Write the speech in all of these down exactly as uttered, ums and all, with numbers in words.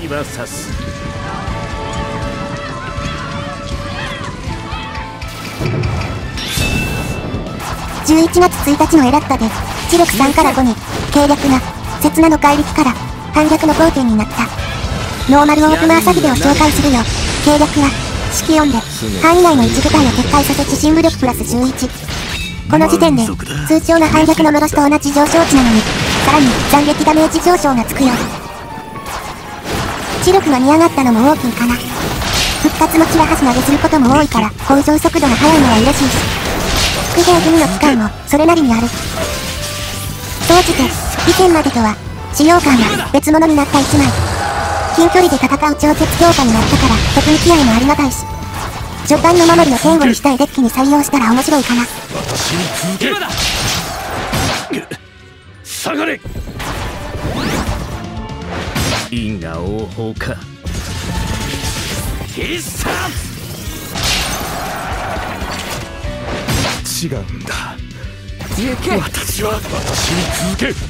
光は差す。 じゅういちがつついたちのエラッタで知力さんからごに計略が刹那の怪力から反逆の交点になった。ノーマルオープナー詐欺でを紹介するよ。計略は式よんで範囲内のいち部隊を撤退させ地震武力プラスじゅういち。この時点で通常の反逆の室しと同じ上昇値なのにさらに斬撃ダメージ上昇がつくよ。知力が見上がったのも大きいかな。復活もキラハシ投げすることも多いから向上速度が速いのは嬉しいし、副兵組の使いもそれなりにある。総じて以前までとは使用感が別物になったいちまい。近距離で戦う超絶強化になったからテクニキ愛もありがたいし、序盤の守りの堅固にしたいデッキに採用したら面白いかな。 私に続け。今だ。下がれ。因果応報か。必殺。違うんだ。行け。私は私に続け。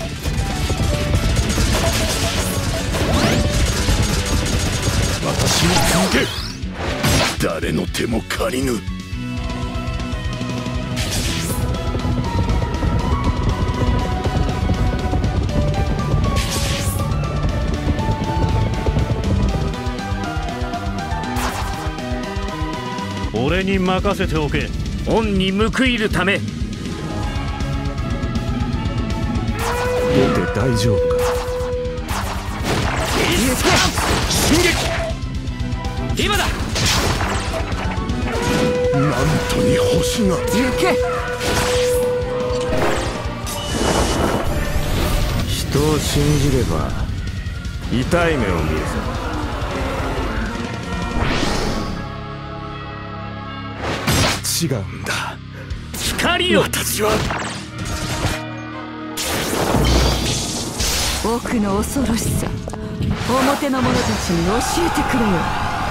私に続け。誰の手も借りぬ。俺に任せておけ。恩に報いるため。出て大丈夫か。進撃。今だ。なんとに星が。行け。人を信じれば痛い目を見るぞ。違うんだ。光を。私は奥の恐ろしさ、表の者たちに教えてくれよ。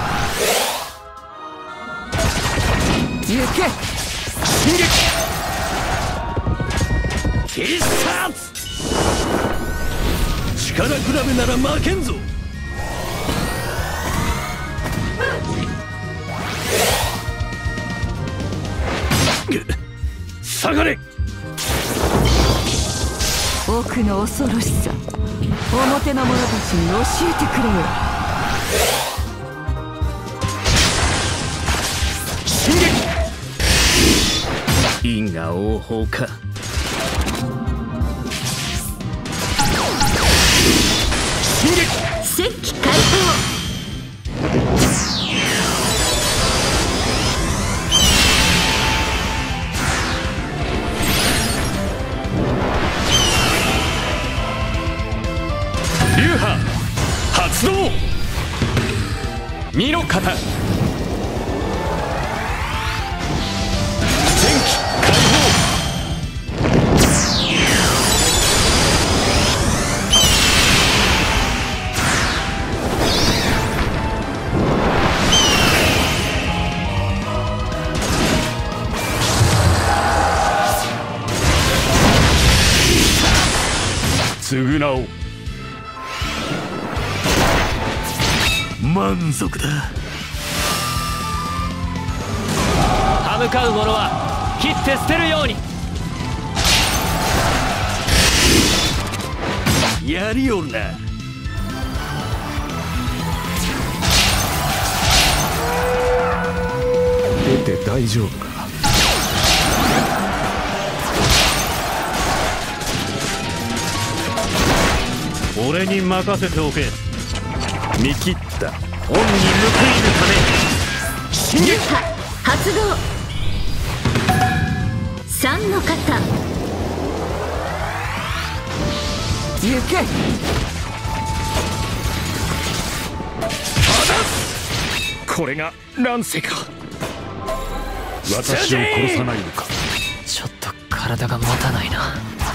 行け。進撃。必殺。力比べなら負けんぞ。下がれ。奥の恐ろしさ、表の者たちに教えてくれよ。進撃。因果応報か。進撃。石器解放。流派発動。身の型。前期解放。償おう。満足だ。歯向かう者は切って捨てるように。やりおるな。出て大丈夫か。俺に任せておけ。見切った。恩に報いるため。進撃。発動。三の型。行け。 これが乱世か。私を殺さないのか。 ちょっと体が持たないな。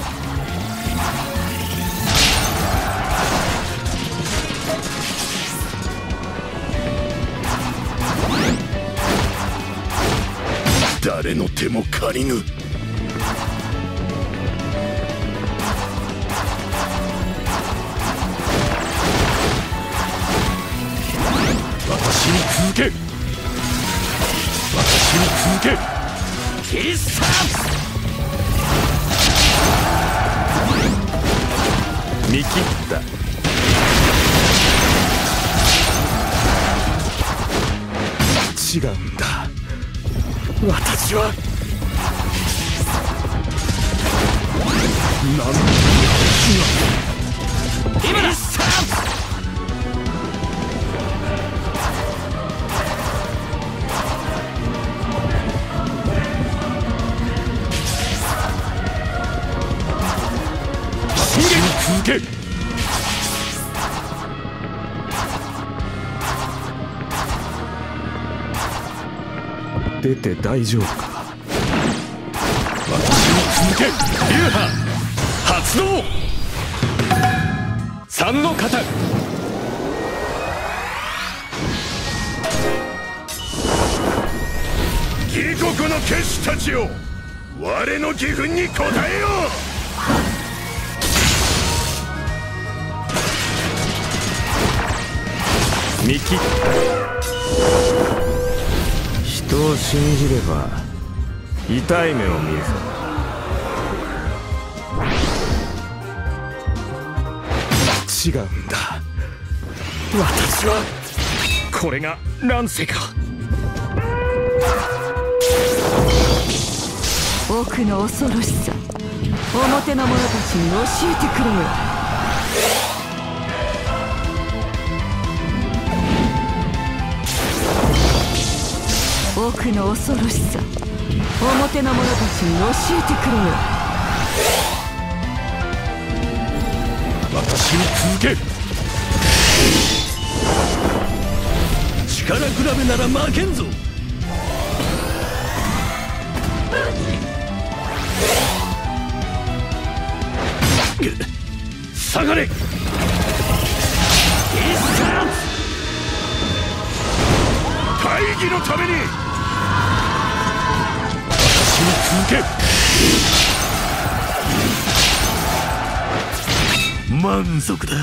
誰の手も借りぬ。 け、私に続け。 必殺見切った。 違うんだ、私はなんだ今だ。 進撃に続け。出て大丈夫か。私に続け。 流派発動。三の型。 義国の剣士たちよ、我の義憤に応えよう。見切った。人を信じれば痛い目を見るぞ。 違うんだ、私はこれが乱世か。 奥の恐ろしさ、表の者たちに教えてくれよ。奥の恐ろしさ、表の者たちに教えてくれよ。 私に続け。 力比べなら負けんぞ。下がれ。必殺大義のために。私に続け。 満足だ。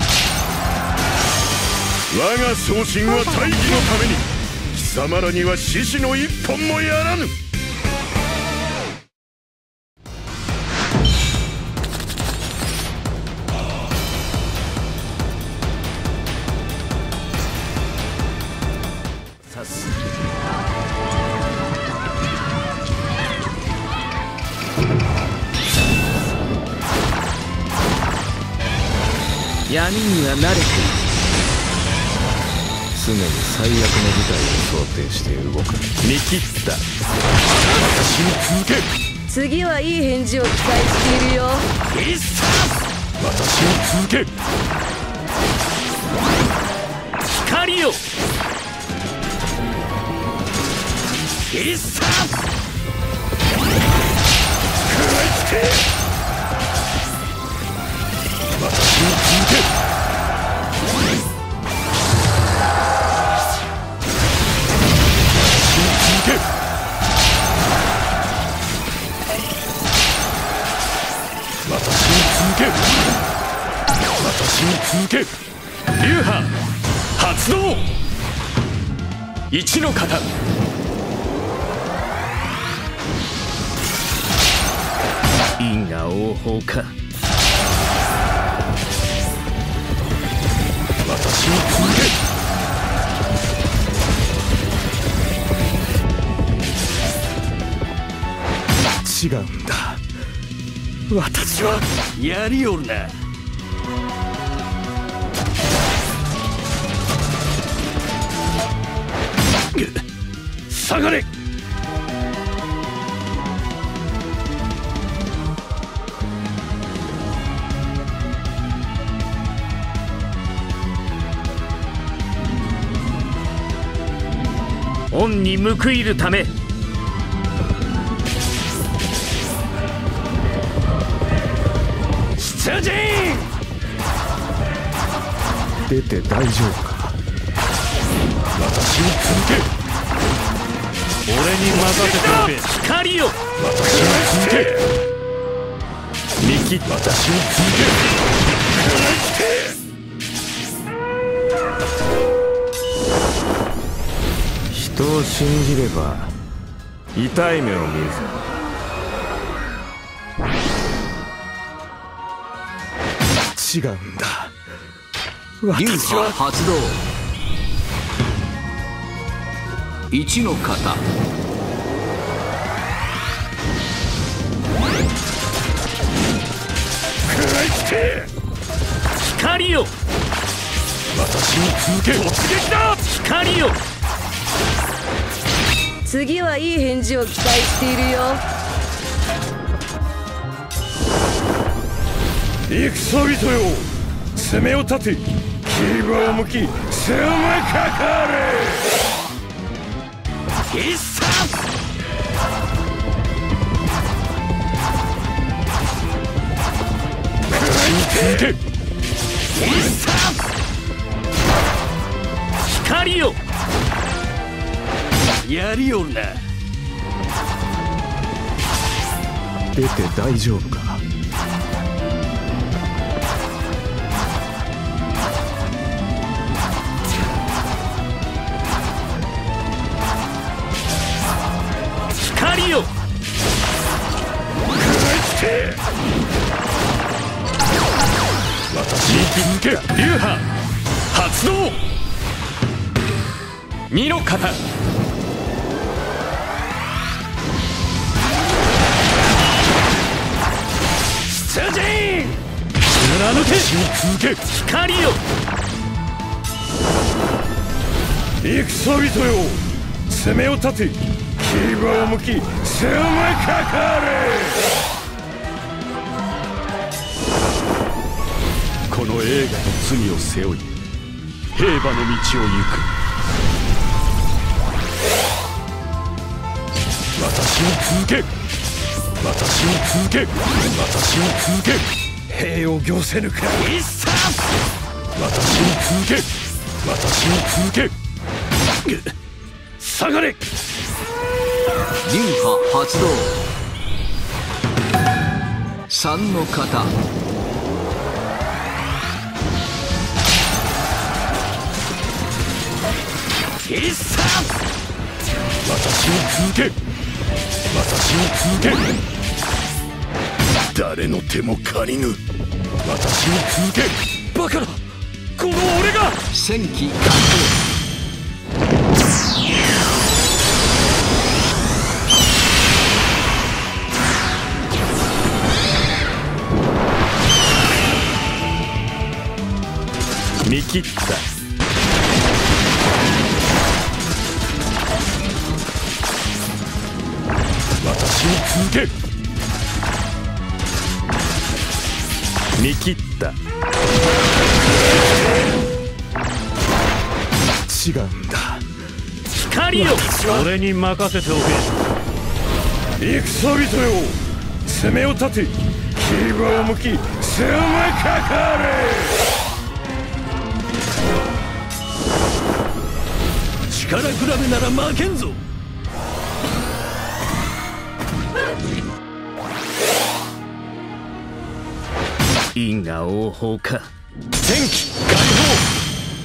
我が送信は大義のために。貴様らには獅子の一本もやらぬ。 闇には慣れている。常に最悪の事態を想定して動く。見切った。 私に続け。 次はいい返事を期待しているよ。 必殺私に続け。 光よ。必殺食らいつけ。私に続け。私に続け。私に続け。私に続け。 流派発動。一の型。因果応報か。 私に続け。違うんだ、私はやりおるな。 下がれ。 恩に報いるため。出陣。 出て大丈夫か。私に続け。 俺に任せておけ。光よ。 私に続け。 見切った。 私に続け。 人を信じれば痛い目を見るぞ。違うんだ。 流派発動。一の型。 食らいつけ。 光よ、 私に続け。突撃だ。 光よ。 次はいい返事を期待しているよ。 戦人よ、攻めを立て、牙を向き、攻めかかれ。 必殺。 続け。 必殺。光よ、やりよるな。 出て大丈夫か。 光よ、 私に続け。 流派発動。二の型。出陣。貫け。 続け。 光よ、 戦人よ、攻めを立て、牙を向き、攻めかかれ。この栄華と罪を背負い、平和の道を行く。私に続け。私に続け。私に続け。兵を行せぬか。 必殺。 私に続け。私に続け。下がれ。 流派発動。三の型。 必殺。 私に続け。私に続け。誰の手も借りぬ。私に続け。 バカな、この俺が。 戦機完見切った。私に続け。見切った。違うんだ。 光よ、俺に任せておけ。 戦人よ、攻めを立て、牙を向き、攻めかかれ。 力比べなら負けんぞ。因果応報か。 戦機解放。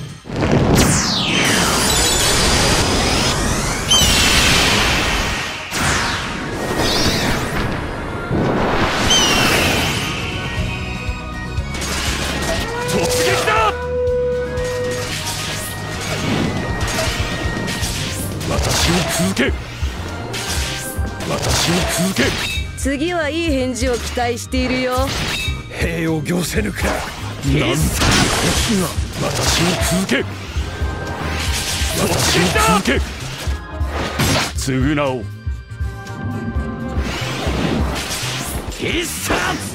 私に続け。私に続け。 次はいい返事を期待しているよ。 兵を行せぬか。なんという星が。私に続け。私に続け。償おう。 必殺。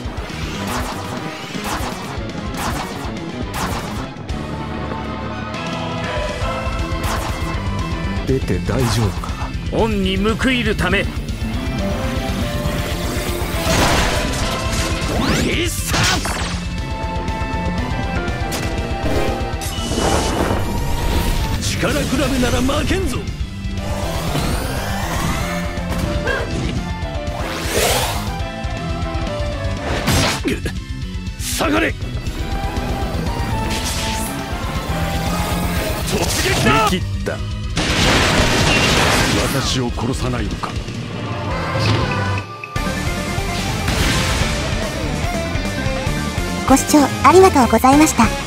出て大丈夫か。 恩に報いるため。必殺。力比べなら負けんぞ。 下がれ。突撃だ。見切った。 私を殺さないのか。 ご視聴ありがとうございました。